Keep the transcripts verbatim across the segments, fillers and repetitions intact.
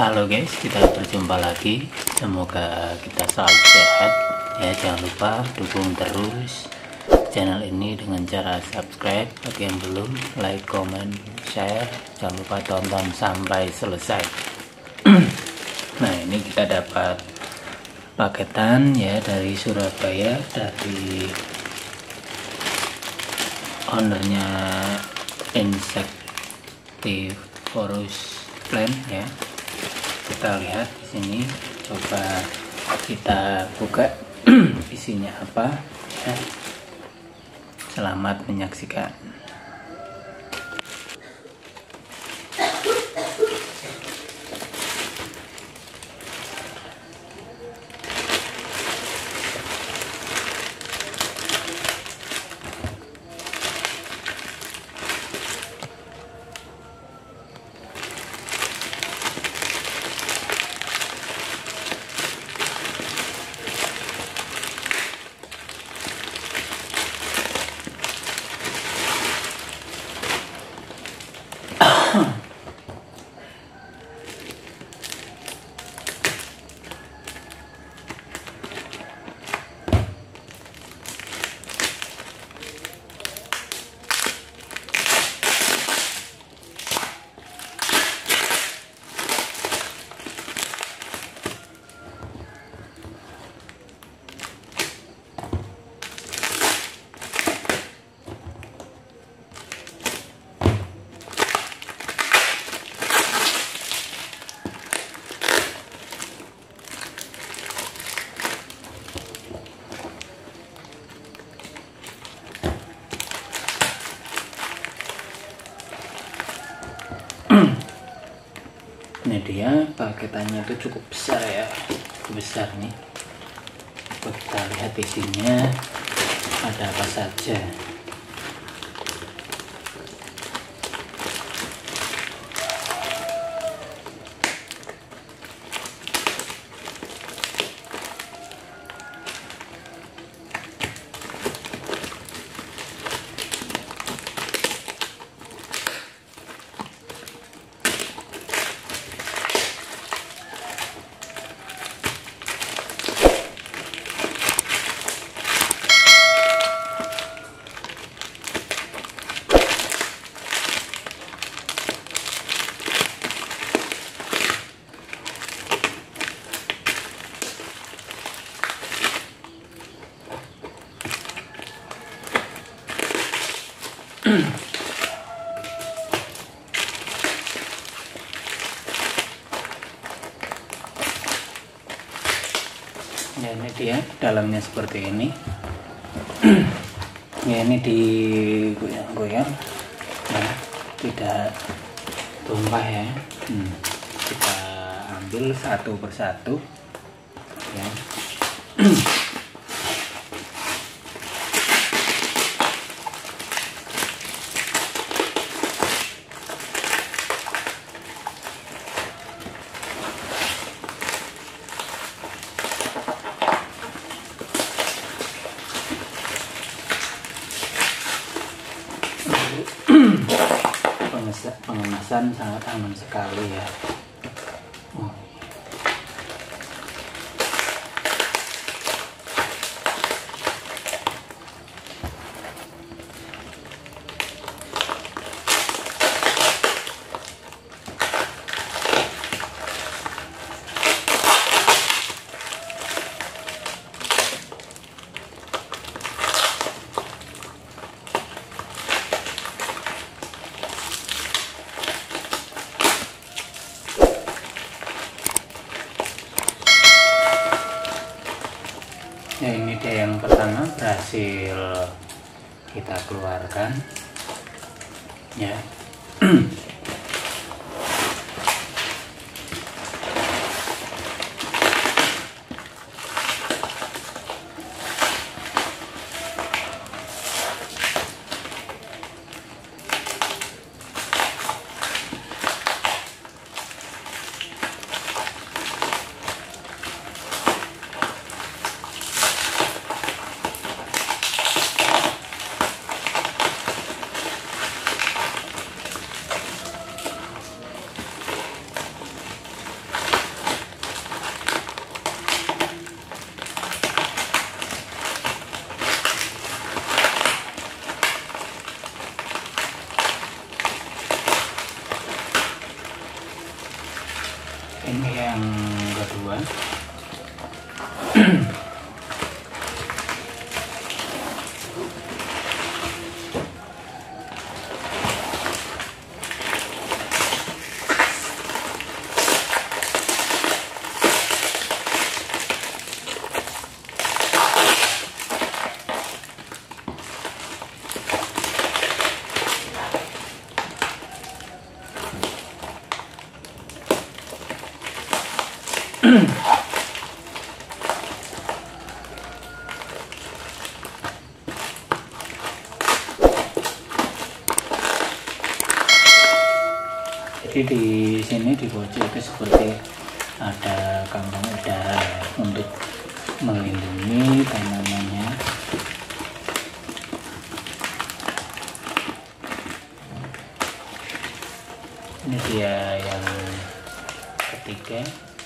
Halo guys, kita berjumpa lagi. Semoga kita selalu sehat ya. Jangan lupa dukung terus channel ini dengan cara subscribe bagi yang belum, like, comment, share. Jangan lupa tonton sampai selesai. Nah, ini kita dapat paketan ya dari Surabaya, dari ownernya Insectivorous Plant ya. Kita lihat di sini, coba kita buka isinya apa ya. Selamat menyaksikan. Ini dia paketannya, itu cukup besar ya, cukup besar nih. Coba kita lihat isinya ada apa saja. Ya, ini dia dalamnya seperti ini. Ya, ini digoyang-goyang ya, tidak tumpah ya. hmm. Kita ambil satu persatu ya. Pengemasan sangat aman sekali ya. Oh. Ya, ini dia yang pertama berhasil kita keluarkan ya. Jadi di sini di pojok itu seperti ada kantong udara untuk melindungi tanamannya. Ini dia yang ketiga.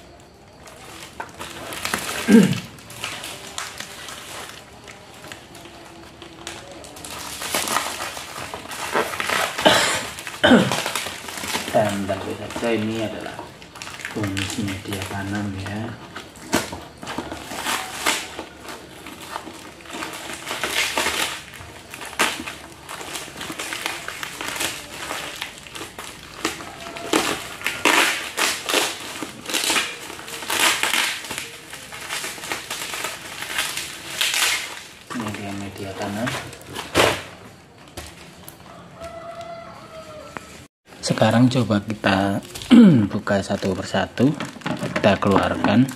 Dan tentu saja ini adalah fungsi media tanam ya. Ini dia media tanam. Sekarang coba kita buka satu persatu, kita keluarkan.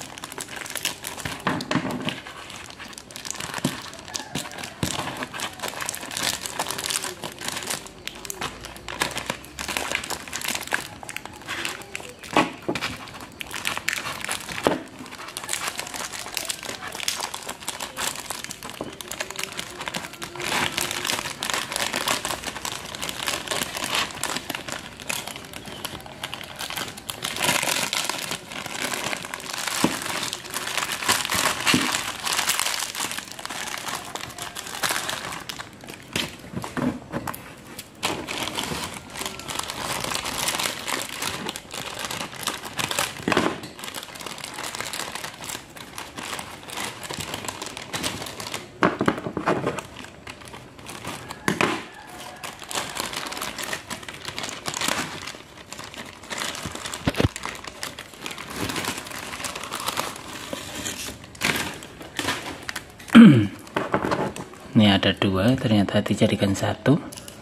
Ini ada dua, ternyata dijadikan satu.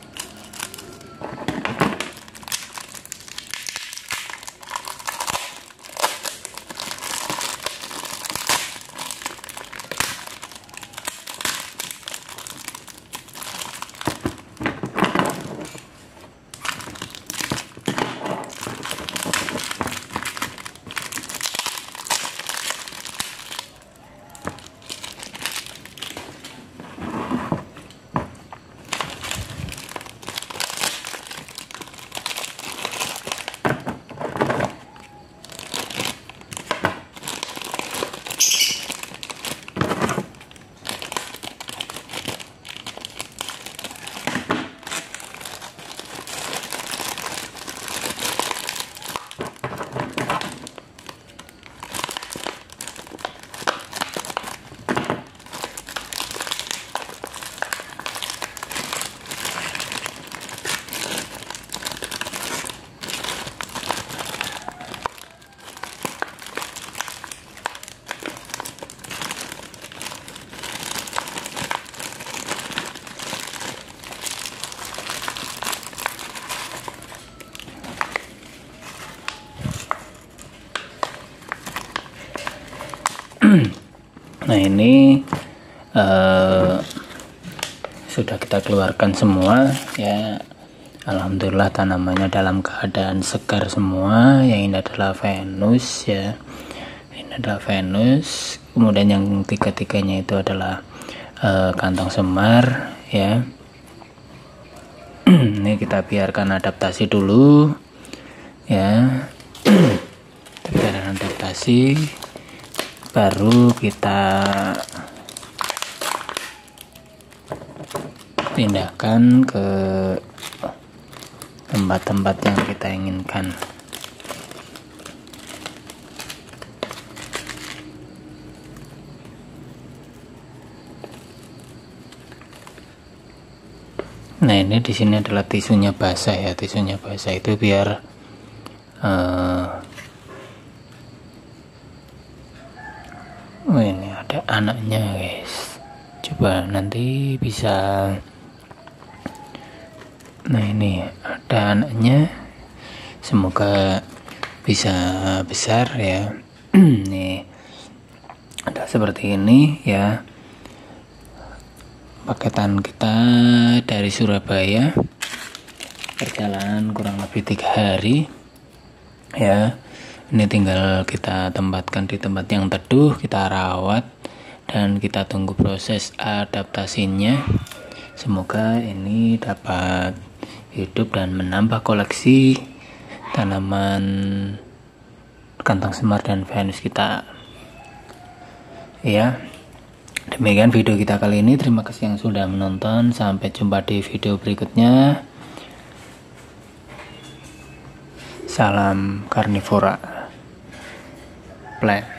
Nah ini uh, sudah kita keluarkan semua ya. Alhamdulillah tanamannya dalam keadaan segar semua. Yang ini adalah Venus ya. Ini adalah Venus. Kemudian yang tiga-tiganya itu adalah uh, kantong semar ya. Ini kita biarkan adaptasi dulu ya. Kita biarkan adaptasi, baru kita pindahkan ke tempat-tempat yang kita inginkan. Nah, ini di sini adalah tisunya basah ya, tisunya basah itu biar uh, oh ini ada anaknya guys, coba nanti bisa. Nah, ini ada anaknya, semoga bisa besar ya. Nih ada seperti ini ya, paketan kita dari Surabaya, perjalanan kurang lebih tiga hari ya. Ini tinggal kita tempatkan di tempat yang teduh, kita rawat dan kita tunggu proses adaptasinya. Semoga ini dapat hidup dan menambah koleksi tanaman kantang semar dan Venus kita ya. Demikian video kita kali ini, terima kasih yang sudah menonton, sampai jumpa di video berikutnya. Salam karnivora plant.